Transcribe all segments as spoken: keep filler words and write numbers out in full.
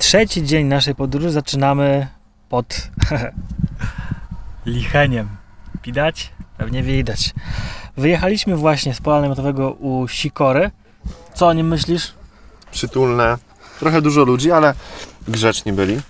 Trzeci dzień naszej podróży zaczynamy pod Licheniem. Widać? Pewnie widać. Wyjechaliśmy właśnie z pola namiotowego u Sikory. Co o nim myślisz? Przytulne. Trochę dużo ludzi, ale grzeczni byli.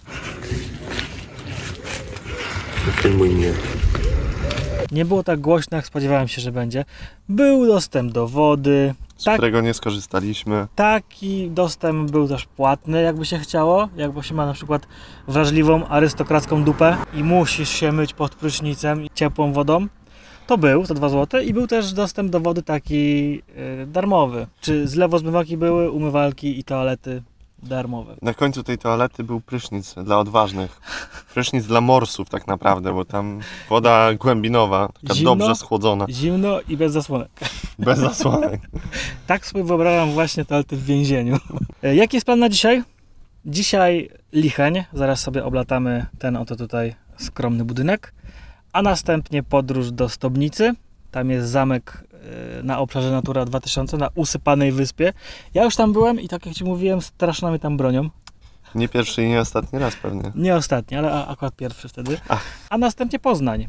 Ten mój nie. Nie było tak głośno, jak spodziewałem się, że będzie. Był dostęp do wody. Z tak, którego nie skorzystaliśmy. Taki dostęp był też płatny, jakby się chciało. Jakby się ma na przykład wrażliwą, arystokracką dupę i musisz się myć pod prysznicem ciepłą wodą. To był za dwa złote i był też dostęp do wody taki yy, darmowy. Czy zlewozmywaki były, umywalki i toalety darmowe. Na końcu tej toalety był prysznic dla odważnych. Prysznic dla morsów tak naprawdę, bo tam woda głębinowa, taka Zimno, dobrze schłodzona. Zimno i bez zasłonek. Bez zasłonek. Tak sobie wyobrażam właśnie toalety w więzieniu. Jaki jest plan na dzisiaj? Dzisiaj Licheń. Zaraz sobie oblatamy ten oto tutaj skromny budynek. A następnie podróż do Stobnicy. Tam jest zamek na obszarze Natura dwa tysiące, na usypanej wyspie. Ja już tam byłem i tak jak Ci mówiłem, straszono mnie tam bronią. Nie pierwszy i nie ostatni raz pewnie. Nie ostatni, ale a, akurat pierwszy wtedy. Ach. A następnie Poznań.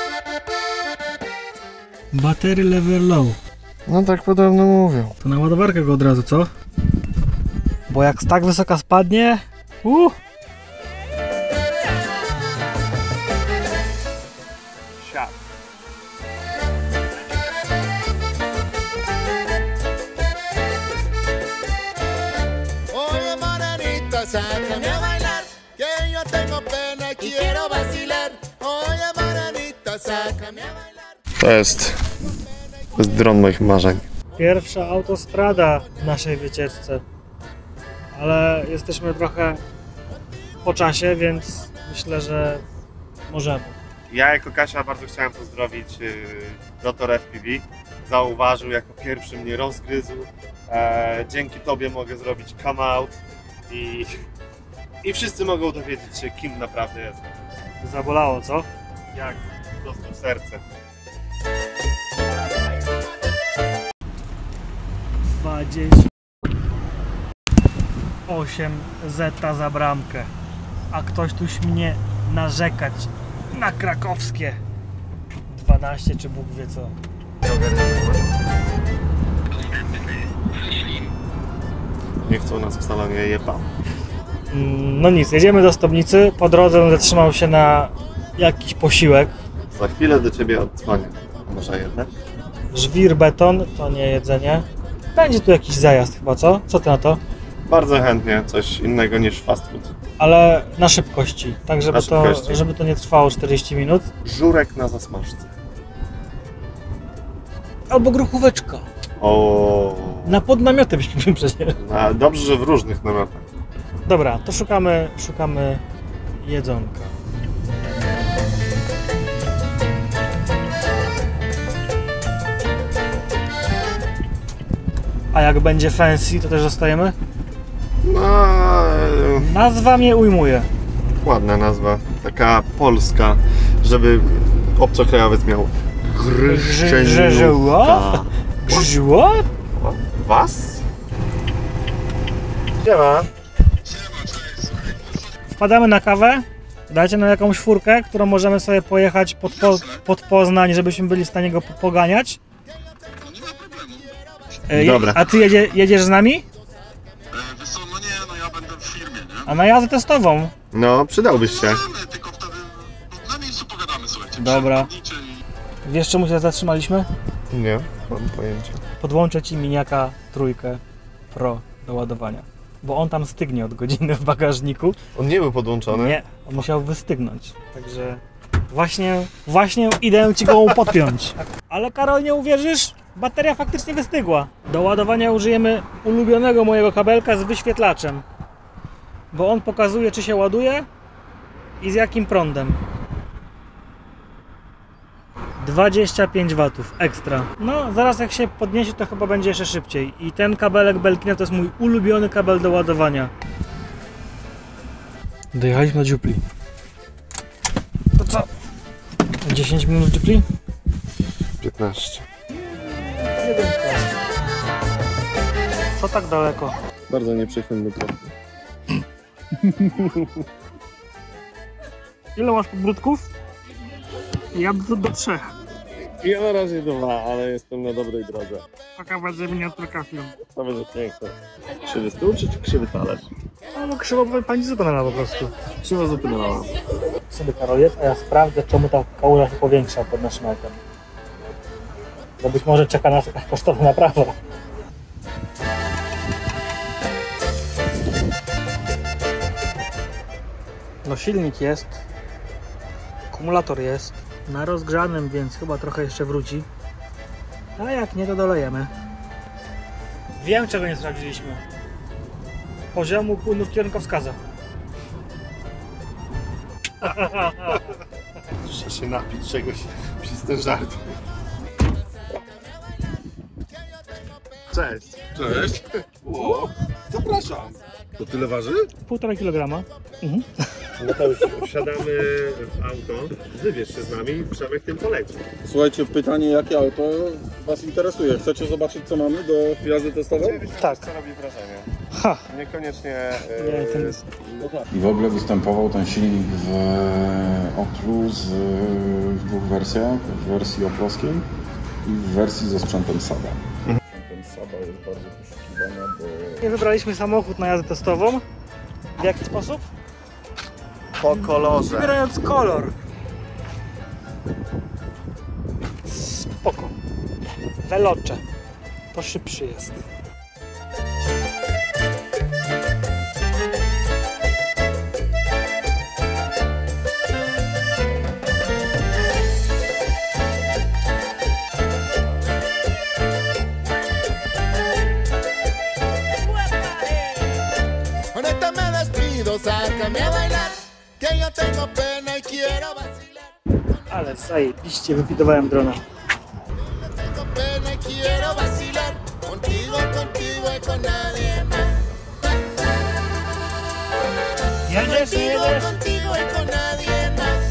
Battery level low. No tak podobno mówią. To na ładowarkę go od razu, co? Bo jak tak wysoka spadnie... Uh. Siad. Oye morenita, sácame a bailar, que yo tengo pena y quiero vacilar. Oye morenita, sácame a bailar. To jest... To jest dron moich marzeń. Pierwsza autostrada w naszej wycieczce. Ale jesteśmy trochę po czasie, więc myślę, że możemy. Ja jako Kasia bardzo chciałem pozdrowić yy, Rotor F P V. Zauważył, jako pierwszy mnie rozgryzł. E, dzięki Tobie mogę zrobić come out i, i wszyscy mogą dowiedzieć się, kim naprawdę jestem. Zabolało, co? Jak prosto w serce. dwadzieścia osiem zeta za bramkę. A ktoś tu śmie narzekać na krakowskie dwanaście czy Bóg wie co. Nie chcą nas w salonie jeba. No nic, jedziemy do Stobnicy. Po drodze zatrzymał się na jakiś posiłek. Za chwilę do Ciebie oddzwonię. Może jednak? Żwir beton to nie jedzenie. Będzie tu jakiś zajazd chyba, co? Co ty na to? Bardzo chętnie, coś innego niż fast food. Ale na szybkości, tak żeby, Na szybkości. To, żeby to nie trwało czterdzieści minut. Żurek na zasmażce. Albo gruchóweczka. O. Na podnamiotem śpimy przecież. A dobrze, że w różnych namiotach. Dobra, to szukamy, szukamy jedzonka. A jak będzie fancy, to też zostajemy? No, Nazwa mnie ujmuje. ładna nazwa. Taka polska, żeby obcokrajowiec miał Grzyżoła? Grzyżoła? Was? Siema. Wpadamy na kawę. Dajcie nam jakąś furkę, którą możemy sobie pojechać pod, po, pod Poznań, żebyśmy byli w stanie go poganiać. E, Dobra. A ty jedzie, jedziesz z nami? Wiesz co, no nie, no ja będę w firmie, nie? A na jazdę testową. No, przydałbyś się. Możemy, tylko wtedy na miejscu pogadamy, słuchajcie. Dobra. Przypomnijcie i... Wiesz, czemu się zatrzymaliśmy? Nie, mam pojęcia. Podłączę ci miniaka trójkę Pro do ładowania. Bo on tam stygnie od godziny w bagażniku. On nie był podłączony? Nie, on musiał wystygnąć. Także właśnie, właśnie idę ci go podpiąć. Ale Karol, nie uwierzysz? Bateria faktycznie wystygła. Do ładowania użyjemy ulubionego mojego kabelka z wyświetlaczem. Bo on pokazuje, czy się ładuje i z jakim prądem. dwadzieścia pięć watów ekstra. No, zaraz jak się podniesie, to chyba będzie jeszcze szybciej. I ten kabelek Belkina to jest mój ulubiony kabel do ładowania. Dojechaliśmy do dziupli. To co? dziesięć minut dziupli? piętnaście. Co tak daleko? Bardzo nieprzychylny trop. Ile masz podbródków? Ja do, do trzech. Ja na razie dwa, ale jestem na dobrej drodze. Taka będzie miniaturka film. To będzie piękne. Krzywy stół czy krzywy talerz? No bo krzywo pani zupełnie po prostu. Krzywo zupełnie. Sobie Karol jest, a ja sprawdzę, czemu ta kałuża się powiększa pod naszym autem. Bo być może czeka nas jakaś kosztowna naprawa. No silnik jest, akumulator jest, na rozgrzanym, więc chyba trochę jeszcze wróci. A jak nie, to dolejemy. Wiem, czego nie sprawdziliśmy. Poziomu płynów kierunkowskaza. Muszę się napić czegoś przez ten żart. Cześć. Cześć. O, zapraszam. To tyle waży? Półtora kilograma. Mhm. No to już wsiadamy w auto. Wybierz się z nami, Przemek tym poleci. Słuchajcie, pytanie, jakie auto Was interesuje? Chcecie zobaczyć, co mamy do jazdy testowej? Tak. Co robi wrażenie? Ha! Niekoniecznie... Nie, to Yy, jest... I w ogóle występował ten silnik w Oplu z, w dwóch wersjach, w wersji oplowskiej i w wersji ze sprzętem Saba. Sprzętem Saba jest bardzo poszukiwana, bo... Nie wybraliśmy samochód na jazdę testową. W jaki sposób? po kolorze. Wybierając kolor. Spoko. Veloce. To szybszy jest. Sácame a bailar, que yo tengo pena y quiero vacilar. Ale zajebiście wyfitowałem drona. Tengo pena y quiero vacilar, contigo, contigo y con nadie más. Jedziesz, Contigo, jedziesz. contigo y con nadie más.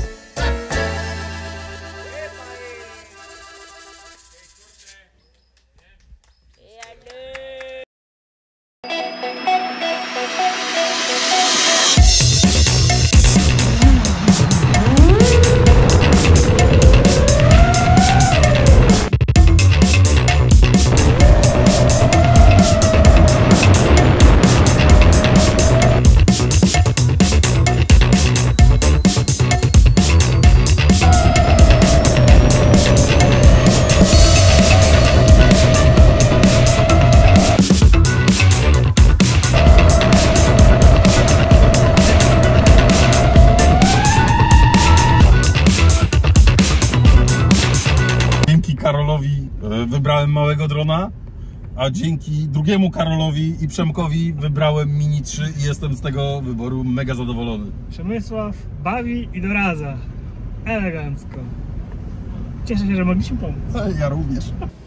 Karolowi wybrałem małego drona, a dzięki drugiemu Karolowi i Przemkowi wybrałem Mini trzy i jestem z tego wyboru mega zadowolony. Przemysław bawi i doradza. Elegancko. Cieszę się, że mogliśmy pomóc. Ja również.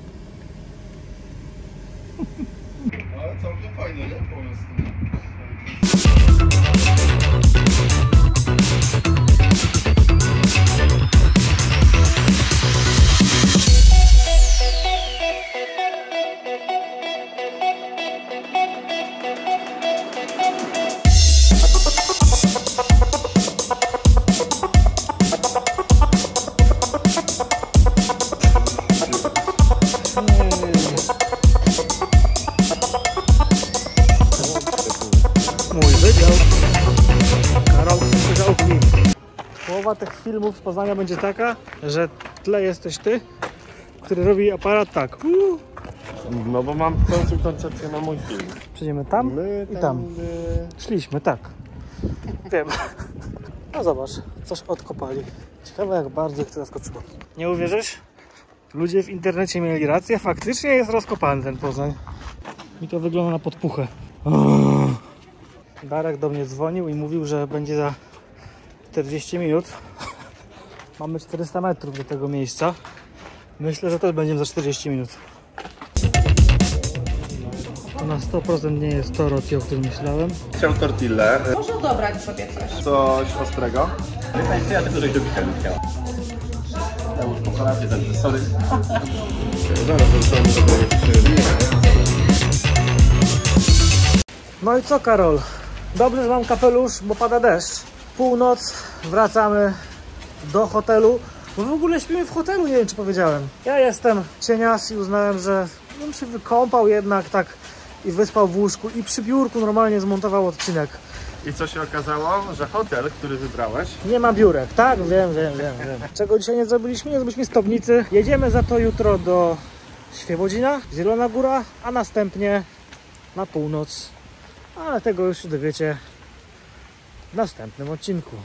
Ale całkiem fajnie, nie? Pomysł. Mój wydział. Karol Strzałki. Połowa tych filmów z Poznania będzie taka, że w tle jesteś ty, który robi aparat tak. Uuu. No bo mam w końcu koncepcję na mój film. Przejdziemy tam My i tam. y, Szliśmy, tak. Wiem. No zobacz, coś odkopali. Ciekawe jak bardzo ich to zaskoczyło. Nie uwierzysz? Ludzie w internecie mieli rację, faktycznie jest rozkopany ten Poznań. Mi to wygląda na podpuchę. Darek do mnie dzwonił i mówił, że będzie za czterdzieści minut. Mamy czterysta metrów do tego miejsca. Myślę, że też będziemy za czterdzieści minut. To na sto procent nie jest to roti, o którym myślałem. chciał tortillę, Można dobrać sobie coś. coś ostrego. Ja tylko żeś do pika nie chciała. Ja już po kolacji, także sorry. Zaraz wracamy do tego. No i co, Karol? Dobrze, że mam kapelusz, bo pada deszcz. Północ, wracamy do hotelu. Bo w ogóle śpimy w hotelu, nie wiem czy powiedziałem. Ja jestem cienias i uznałem, że bym się wykąpał jednak tak i wyspał w łóżku i przy biurku normalnie zmontował odcinek. I co się okazało? Że hotel, który wybrałeś, Nie ma biurek, tak? Wiem, wiem, wiem, wiem. Czego dzisiaj nie zrobiliśmy? Nie zrobiliśmy Stobnicy. Jedziemy za to jutro do Świebodzina, Zielona Góra, a następnie na północ. Ale tego już się dowiecie w następnym odcinku.